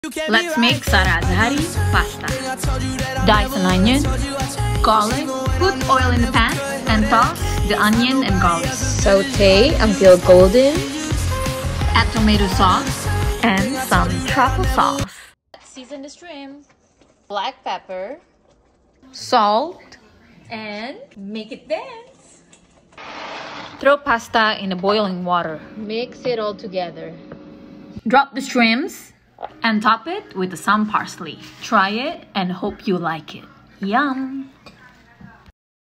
Let's make Sara Azhari pasta. Dice an onion, garlic, put oil in the pan and toss the onion and garlic. Saute until golden. Add tomato sauce and some truffle sauce. Season the shrimp. Black pepper. Salt. And make it dance. Throw pasta in the boiling water. Mix it all together. Drop the shrimps and top it with some parsley. Try it and hope you like it. Yum!